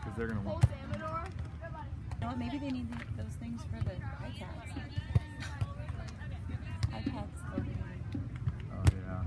because they're going to want. You know what, maybe they need those things for the iPads. iPads over there. Oh, yeah.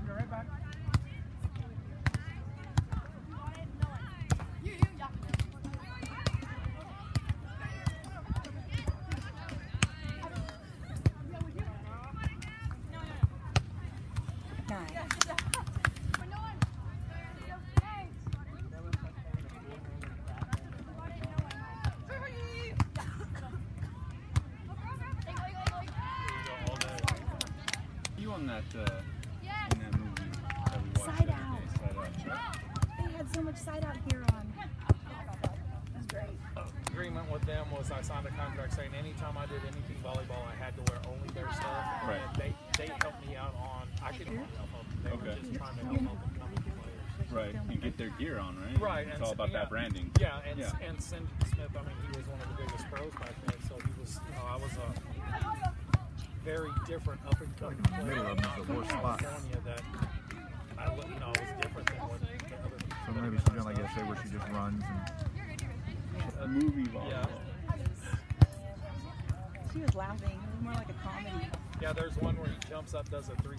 On that, in that movie that we watched Side the Out. other day, Side Out. They had so much Side Out gear on. That's great. Agreement with them was I signed a contract saying anytime I did anything volleyball, I had to wear only their stuff. Right. And they helped me out on. I could help them. They were just trying to help them become players. Right, and get their gear on, right? Right. It's all about that branding. Yeah, and Cindy Smith. I mean, he was one of the biggest pros back then. So he was. You know, I was a very different up and coming player Middle of them is the worst spot. California that I was different than what the other. So maybe she's doing like yesterday where she just runs and. A movie volleyball. Yeah. She was laughing. It was more like a comedy. Yeah, there's one where he jumps up, does a 3.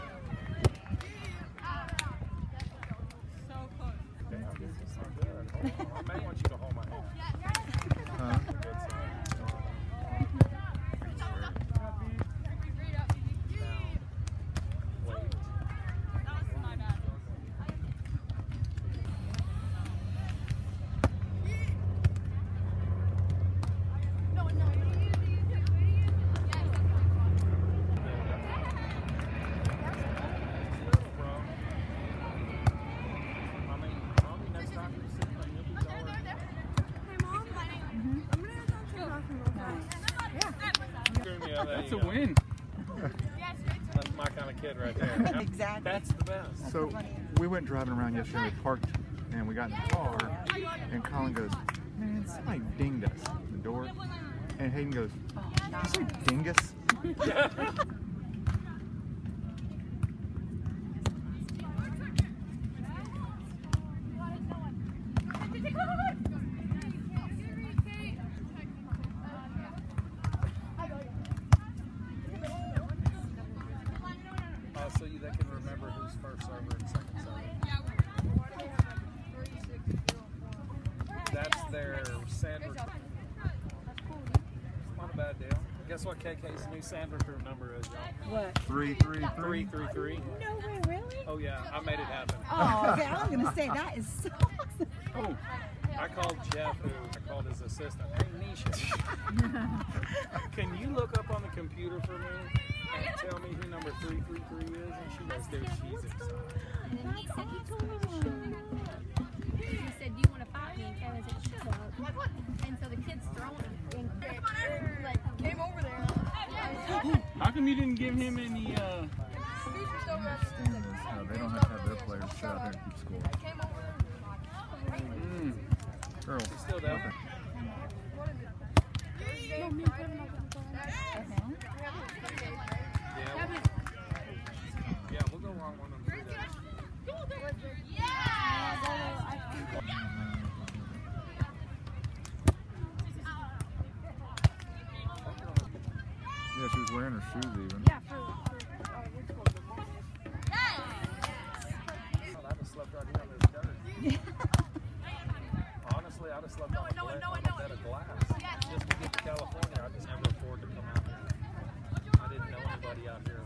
So close. Damn, this is so good. Hold on. I may want you to hold my hand. Huh? That's a win. That's my kind of kid right there. Exactly. That's the best. So we went driving around yesterday, we parked, and we got in the car, and Colin goes, man, somebody dinged us at the door. And Hayden goes, did you say dingus? So they can remember who's first server and second server. That's their Sandra. Not a bad deal. Guess what KK's new Sandra crew number is, y'all? What? 333. 333. No way, really? Oh yeah, I made it happen. Oh, okay. I was gonna say that is so awesome. Oh, I called Jeff, who I called his assistant. Hey Nisha, can you look up on the computer for me and tell me who number 333 is? And she goes, dude, she's excited. And then he said, he told me to show you. He said, do you want to fight me? And Kevin said, shut up. And so the kid's throwing him. Like, came over there. How come you didn't give him any, No, they don't have to have their players sit out there and keep score. Girls. She's still down. Yeah, we'll go on one of them 3 days. Yeah, she was wearing her shoes even. Yeah, for I'd have slept right here on this dirt. Honestly, I'd have slept on a bed of glass. Just to get to California, I just never afford to come out here. I didn't know anybody out here.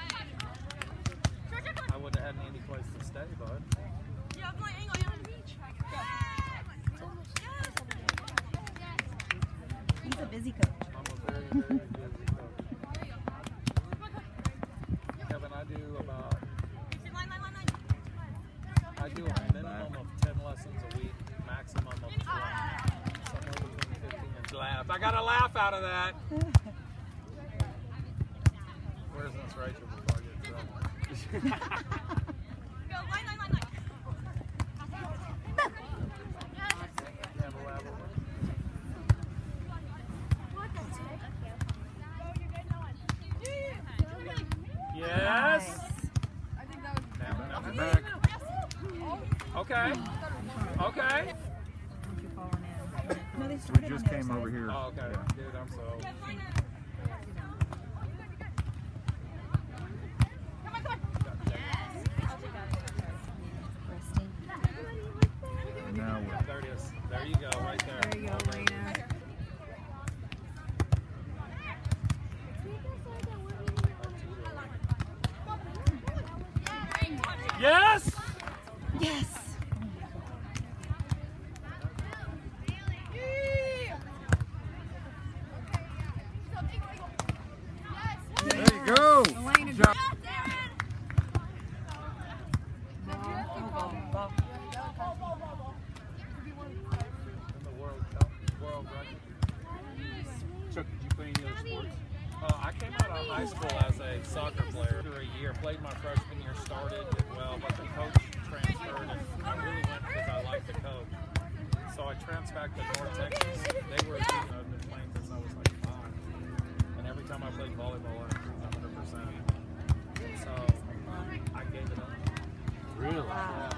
I wouldn't have had any place to stay, bud. He's a busy coach. I'm a very, very busy coach. Kevin, I do a minimum of 10 lessons a week, maximum of 20. Somewhere between 15 and laugh. I got a laugh out of that. Where's Miss Rachel before I get in trouble? You have a laugh over? Yes. Now back. Okay. Okay. Don't you fall in. just We started just on the came other over side. here. Oh, okay. Yeah. Dude, I'm so. Resting. And now we're There it is. There you go, right there. There you go, Lena. Yes! Yes. there you go. Elena, Good job. In the world record. Chuck, did you play any other sports? I came out of high school as a soccer player for a year. Played my freshman year, started, did well, but the coach transferred, and I really went because I liked the coach. So I transferred back to North Texas. They were a team that I've been playing since I was like 5. And every time I played volleyball, I improved 100%. So I gave it up. Really? Yeah.